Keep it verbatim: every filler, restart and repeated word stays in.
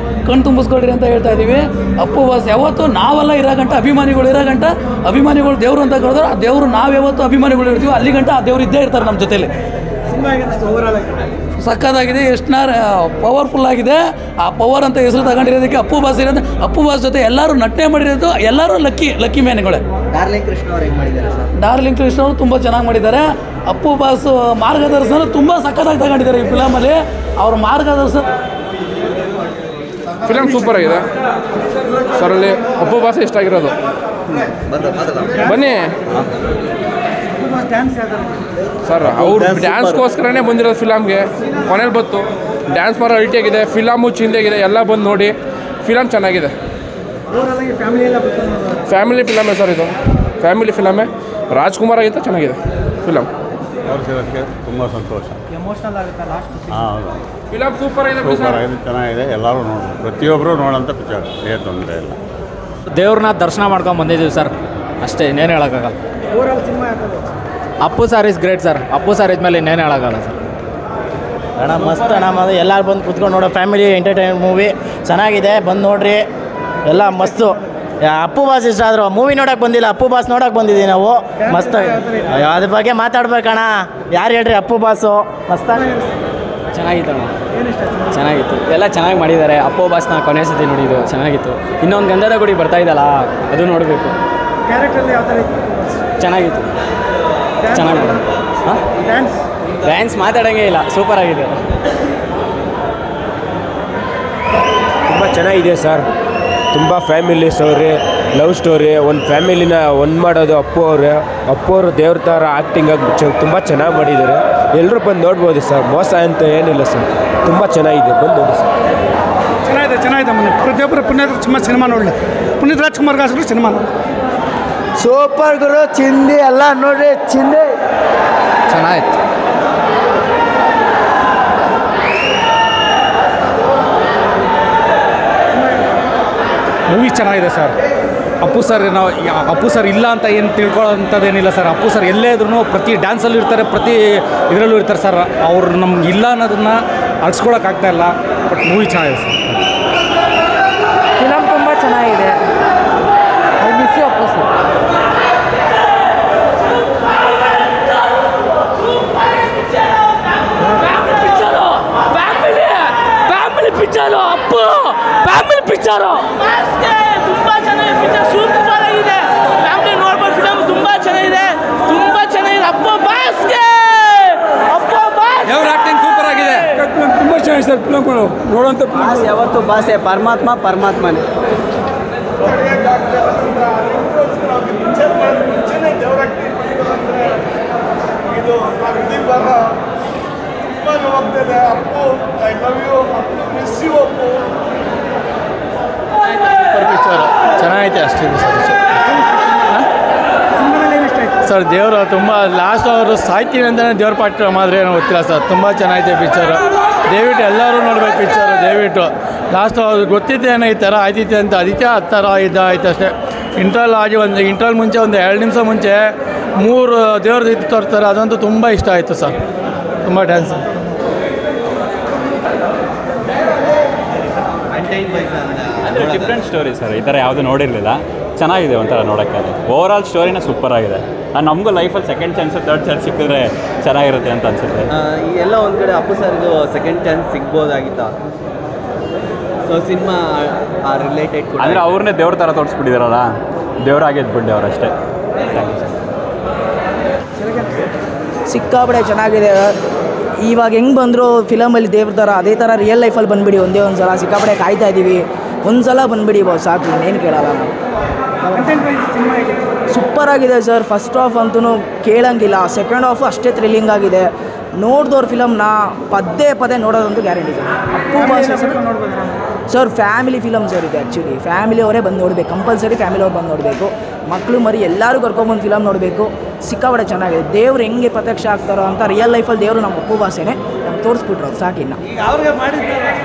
ಕಣ್ ತುಂಬಿಸ್ಕೊಳ್ರಿ ಅಂತ ಹೇಳ್ತಾ ಇದ್ದೀವಿ. ಅಪ್ಪು ಬಾಸ್ ಯಾವತ್ತು ನಾವೆಲ್ಲ ಇರೋ ಗಂಟ ಅಭಿಮಾನಿಗಳು ಇರೋ ಗಂಟ ಅಭಿಮಾನಿಗಳು ದೇವರು ಅಂತ ಕರೆದ್ರೆ ಆ ದೇವರು ನಾವು ಯಾವತ್ತು ಅಭಿಮಾನಿಗಳು ಇರ್ತೀವಿ ಅಲ್ಲಿ ಗಂಟ ಆ ದೇವರು ಇದ್ದೇ ಇರ್ತಾರೆ ನಮ್ಮ ಜೊತೆಲಿ. ಸಕ್ಕತ್ತಾಗಿದೆ, ಎಷ್ಟು ಪವರ್ಫುಲ್ ಆಗಿದೆ. ಆ ಪವರ್ ಅಂತ ಹೆಸರು ತಗೊಂಡಿರೋದಕ್ಕೆ ಅಪ್ಪು ಬಾಸ್ ಇರೋದು, ಅಪ್ಪು ಬಾಸ್ ಜೊತೆ ಎಲ್ಲರೂ ನಟನೆ ಮಾಡಿರೋದು, ಎಲ್ಲರೂ ಲಕ್ಕಿ ಲಕ್ಕಿ ಮ್ಯಾನ್ಗಳೇ. ಡಾರ್ಲಿಂಗ್ ಕೃಷ್ಣ ಅವ್ರು ಹೇಗೆ ಮಾಡಿದ್ದಾರೆ ಸರ್? ಡಾರ್ಲಿಂಗ್ ಕೃಷ್ಣ ಅವರು ತುಂಬ ಚೆನ್ನಾಗಿ ಮಾಡಿದ್ದಾರೆ. ಅಪ್ಪು ಬಾಸ್ ಮಾರ್ಗದರ್ಶನ ತುಂಬ ಸಕ್ಕತ್ತಾಗಿ ತಗೊಂಡಿದ್ದಾರೆ ಈ ಫಿಲಮಲ್ಲಿ. ಅವ್ರ ಮಾರ್ಗದರ್ಶನ ಫಿಲಮ್ ಸೂಪರ್ ಆಗಿದೆ ಸರ್. ಅಲ್ಲಿ ಅಪ್ಪು ಬಾಸ್ ಇಷ್ಟ ಆಗಿರೋದು. ಬನ್ನಿ ಸರ್, ಅವ್ರು ಡ್ಯಾನ್ಸ್ಗೋಸ್ಕರನೇ ಬಂದಿರೋದು ಫಿಲಮ್ಗೆ. ಕೊನೆಯಲ್ಲಿ ಬಂತು ಡ್ಯಾನ್ಸ್ ಮಾಡೋ ಅಲ್ಟಿಯಾಗಿದೆ, ಫಿಲಮು ಚಿಂದೆಗಿದೆ, ಎಲ್ಲ ಬಂದು ನೋಡಿ. ಫಿಲಮ್ ಚೆನ್ನಾಗಿದೆ, ಫ್ಯಾಮಿಲಿ ಫಿಲಮೇ ಸರ್ ಇದು. ಫ್ಯಾಮಿಲಿ ಫಿಲಮೇ. ರಾಜ್ಕುಮಾರ್ ಆಗಿತ್ತು ಚೆನ್ನಾಗಿದೆ ಫಿಲಮ್. ತುಂಬ ಸಂತೋಷ. ಹಾಂ ಹೌದು, ಫಿಲಮ್ ಸೂಪರ್ ಆಗಿದೆ, ಸೂಪರ್ ಆಗಿದೆ, ಚೆನ್ನಾಗಿದೆ. ಎಲ್ಲರೂ ನೋಡಿ, ಪ್ರತಿಯೊಬ್ಬರು ನೋಡೋಂಥ ಪಿಕ್ಚರ್, ಏನು ತೊಂದರೆ ಇಲ್ಲ. ದೇವ್ರನ್ನ ದರ್ಶನ ಮಾಡ್ಕೊಂಡು ಬಂದಿದ್ದೀವಿ ಸರ್, ಅಷ್ಟೇ, ಇನ್ನೇನು ಹೇಳೋಕ್ಕಾಗಲ್ಲ. Appu sir is great sir. Appu sir ಇದ್ಮೇಲೆ ಇನ್ನೇನು ಹೇಳೋಕ್ಕಾಗಲ್ಲ ಸರ್. ಅಣ್ಣ ಮಸ್ತ್ ಅಣ್ಣ, ಅದು ಎಲ್ಲರೂ ಬಂದು ಕುತ್ಕೊಂಡು ನೋಡೋ ಫ್ಯಾಮಿಲಿ ಎಂಟರ್ಟೈನ್ಮೆಂಟ್ ಮೂವಿ ಚೆನ್ನಾಗಿದೆ, ಬಂದು ನೋಡ್ರಿ ಎಲ್ಲ ಮಸ್ತು. ಅಪ್ಪು ಬಾಸ್ ಇಷ್ಟ ಆದರು, ಮೂವಿ ನೋಡೋಕೆ ಬಂದಿಲ್ಲ, ಅಪ್ಪು ಬಾಸ್ ನೋಡೋಕೆ ಬಂದಿದ್ದೀವಿ ನಾವು. ಮಸ್ತ್ ಅದ್ರ ಬಗ್ಗೆ ಮಾತಾಡ್ಬೇಕಣ್ಣ, ಯಾರು ಹೇಳ್ರಿ ಅಪ್ಪು ಬಾಸು ಮಸ್ತ. ಚೆನ್ನಾಗಿತ್ತು ಅಣ್ಣ, ಚೆನ್ನಾಗಿತ್ತು, ಎಲ್ಲ ಚೆನ್ನಾಗಿ ಮಾಡಿದ್ದಾರೆ. ಅಪ್ಪು ಬಾಸ್ನ ಕೊನೆ ಸತಿ ನೋಡಿದ್ದು ಚೆನ್ನಾಗಿತ್ತು. ಇನ್ನೊಂದು ಗಂಧದ ಗುಡಿ ಬರ್ತಾ ಇದ್ದಲ್ಲ, ಅದು ನೋಡಬೇಕು. ಚೆನ್ನಾಗಿತ್ತು, ಚೆನ್ನಾಗಿದೆ. ಹಾಂ, ಡ್ಯಾನ್ಸ್ ಮಾತಾಡೋಂಗೇ ಇಲ್ಲ, ಸೂಪರ್ ಆಗಿದೆ. ತುಂಬ ಚೆನ್ನಾಗಿದೆ ಸರ್. ತುಂಬ ಫ್ಯಾಮಿಲಿ ಸ್ಟೋರಿ, ಲವ್ ಸ್ಟೋರಿ. ಒಂದು ಫ್ಯಾಮಿಲಿನ ಒಂದು ಮಾಡೋದು ಅಪ್ಪು ಅವರು. ಅಪ್ಪು ಅವರು ದೇವ್ರ ಥರ ಆ್ಯಕ್ಟಿಂಗ್ ಆಗಿ ತುಂಬ ಚೆನ್ನಾಗಿ ಮಾಡಿದ್ದಾರೆ. ಎಲ್ಲರೂ ಬಂದು ನೋಡ್ಬೋದು ಸರ್, ಮೋಸ ಅಂತ ಏನಿಲ್ಲ ಸರ್. ತುಂಬ ಚೆನ್ನಾಗಿದೆ, ಬಂದು ನೋಡಿ ಸರ್. ಚೆನ್ನಾಗಿದೆ ಚೆನ್ನಾಗಿದೆ ಮನೆ ಪ್ರತಿಯೊಬ್ಬರು ಪುಣ್ಯ ತುಂಬ ಸಿನಿಮಾ ನೋಡಲಿ. ಪುನೀತ್ ರಾಜ್ಕುಮಾರ್ಗಾಸರು ಸಿನಿಮಾ ನೋಡಿ. ಸೂಪರ್ ಗುರು, ಚಿಂದಿ ಎಲ್ಲ ನೋಡ್ರಿ, ಚಿಂದಿ ಚೆನ್ನಾಗಿತ್ತು. ಮೂವಿ ಚೆನ್ನಾಗಿದೆ ಸರ್. ಅಪ್ಪು ಸರ್ ನಾವು ಅಪ್ಪು ಸರ್ ಇಲ್ಲ ಅಂತ ಏನು ತಿಳ್ಕೊಳ್ಳೋಂಥದ್ದೇನಿಲ್ಲ ಸರ್. ಅಪ್ಪು ಸರ್ ಎಲ್ಲೇ ಇದ್ರೂ ಪ್ರತಿ ಡ್ಯಾನ್ಸಲ್ಲೂ ಇರ್ತಾರೆ, ಪ್ರತಿ ಇದರಲ್ಲೂ ಇರ್ತಾರೆ ಸರ್. ಅವ್ರು ನಮ್ಗೆ ಇಲ್ಲ ಅನ್ನೋದನ್ನು ಅಳಿಸ್ಕೊಳಕ್ಕಾಗ್ತಾಯಿಲ್ಲ. ಬಟ್ ಮೂವಿ ಚೆನ್ನಾಗಿದೆ ಸರ್. ಫಿಲಮ್ ತುಂಬ ಚೆನ್ನಾಗಿದೆ. I miss you Appu sir. Picture Appu family picture ತುಂಬ ಚೆನ್ನಾಗಿದೆ. ಪಿಕ್ಚರ್ ಸೂಪರ್ ಆಗಿದೆ, ಫ್ಯಾಮಿಲಿ ನೋಡ್ಬೋದು. ಫಿಲಮ್ ತುಂಬ ಚೆನ್ನಾಗಿದೆ, ತುಂಬ ಚೆನ್ನಾಗಿದೆ. ಅಪ್ಪು ಬಾಸ್ಗೆ ಅಪ್ಪು ಬಾಸ್ ಅವ್ರ ಆಕ್ಟಿಂಗ್ ಸೂಪರ್ ಆಗಿದೆ, ತುಂಬ ಚೆನ್ನಾಗಿದೆ ಸರ್. ಫಿಲಮ್ಗಳು ನೋಡೋಂಥ ಬಾಸ್ ಯಾವತ್ತು ಬಾಸೆ, ಪರಮಾತ್ಮ ಪರಮಾತ್ಮನೇ. ಪಿಕ್ಚರ್ ಚೆನ್ನಾಗೈತೆ ಅಷ್ಟೇ ಸರ್. ದೇವರು ತುಂಬ ಲಾಸ್ಟ್ ಅವರು ಸಾಯ್ತೀವಿ ಅಂತಲೇ ದೇವ್ರ ಪಾಠ ಮಾಡಿದ್ರೆ ಏನೋ ಗೊತ್ತಿಲ್ಲ ಸರ್. ತುಂಬ ಚೆನ್ನಾಗೈತೆ ಪಿಕ್ಚರು. ದಯವಿಟ್ಟು ಎಲ್ಲರೂ ನೋಡ್ಬೇಕು ಪಿಕ್ಚರು, ದಯವಿಟ್ಟು. ಲಾಸ್ಟ್ ಅವ್ರು ಗೊತ್ತಿದ್ದೆ ಏನೋ ಈ ಥರ ಆಯ್ತೈತೆ ಅಂತ, ಅದಕ್ಕೆ ಆ ಥರ ಇದಾಯ್ತು ಅಷ್ಟೇ. ಇಂಟ್ರಲ್ ಆಗಿ ಒಂದು ಇಂಟ್ರಲ್ ಮುಂಚೆ ಒಂದು ಎರಡು ನಿಮಿಷ ಮುಂಚೆ ಮೂರು ದೇವ್ರದ್ದು ಇದು ತೋರ್ತಾರೆ, ಅದಂತೂ ತುಂಬ ಇಷ್ಟ ಆಯಿತು ಸರ್. ತುಂಬ ಡ್ಯಾನ್ಸ್. ಅಂದರೆ ಡಿಫ್ರೆಂಟ್ ಸ್ಟೋರಿ ಸರ್, ಈ ಥರ ಯಾವುದೂ ನೋಡಿರಲಿಲ್ಲ. ಚೆನ್ನಾಗಿದೆ ಒಂಥರ ನೋಡೋಕ್ಕೆ. ಓವರ್ ಆಲ್ ಸ್ಟೋರಿನ ಸೂಪರ್ ಆಗಿದೆ. ನಮಗೂ ಲೈಫಲ್ಲಿ ಸೆಕೆಂಡ್ ಚಾನ್ಸ್ ಥರ್ಡ್ ಚಾನ್ಸ್ ಸಿಕ್ಕಿದ್ರೆ ಚೆನ್ನಾಗಿರುತ್ತೆ ಅಂತ ಅನಿಸುತ್ತೆ. ಎಲ್ಲ ಒಂದು ಕಡೆ ಅಪ್ಪು ಸರ್ದು ಸೆಕೆಂಡ್ ಚಾನ್ಸ್ ಸಿಗ್ಬೋದಾಗಿತ್ತ. ಸೊ ಸಿನಿಮಾ ರಿಲೇಟೆಡ್ ಅಂದರೆ ಅವ್ರನ್ನೇ ದೇವ್ರ ಥರ ತೋರಿಸ್ಬಿಟ್ಟಿದಾರಲ್ಲ, ದೇವರಾಗಿ ಎದ್ಬಿಟ್ಟೆ ಅವ್ರು ಅಷ್ಟೇ. Thank you sir. ಸಿಕ್ಕಾಪಡೆ ಚೆನ್ನಾಗಿದೆ. ಇವಾಗ ಹೆಂಗೆ ಬಂದರು ಫಿಲಮಲ್ಲಿ ದೇವ್ರ ಥರ, ಅದೇ ಥರ ರಿಯಲ್ ಲೈಫಲ್ಲಿ ಬಂದುಬಿಡಿ ಒಂದೇ ಒಂದು ಸಲ. ಸಿಕ್ಕಾಪಡೆ ಕಾಯ್ತಾ ಇದ್ದೀವಿ, ಒಂದು ಸಲ ಬಂದುಬಿಡಿ ಬಾಸ್, ಸಾಕು, ಇನ್ನೇನು ಕೇಳಲ್ಲ ನಾವು. ಸೂಪರ್ ಆಗಿದೆ ಸರ್. ಫಸ್ಟ್ ಹಾಫ್ ಅಂತೂ ಕೇಳಂಗಿಲ್ಲ, ಸೆಕೆಂಡ್ ಹಾಫು ಅಷ್ಟೇ ಥ್ರಿಲ್ಲಿಂಗ್ ಆಗಿದೆ. ನೋಡಿದವ್ರ ಫಿಲಮ್ನ ಪದೇ ಪದೇ ನೋಡೋದಂತೂ guarantee sir. Appu boss sir family film sir ಇದೆ. ಆ್ಯಕ್ಚುಲಿ ಫ್ಯಾಮಿಲಿ ಅವರೇ ಬಂದು ನೋಡಬೇಕು, ಕಂಪಲ್ಸರಿ ಫ್ಯಾಮಿಲಿ ಅವ್ರು ಬಂದು ನೋಡಬೇಕು. ಮಕ್ಕಳು ಮರಿ ಎಲ್ಲರೂ ಕರ್ಕೊಂಬಂದು ಫಿಲಮ್ ನೋಡಬೇಕು. ಸಿಕ್ಕಾಪಟ್ಟೆ ಚೆನ್ನಾಗಿದೆ. ದೇವ್ರು ಹೆಂಗೆ ಪ್ರತ್ಯಕ್ಷ ಆಗ್ತಾರೋ ಅಂತ ರಿಯಲ್ ಲೈಫಲ್ಲಿ ದೇವರು ನಮ್ಮ ಅಪ್ಪು ಬಾಸೇನೆ ನಮ್ಗೆ ತೋರಿಸ್ಬಿಟ್ರು, ಅದು ಸಾಕಿನ್ನ.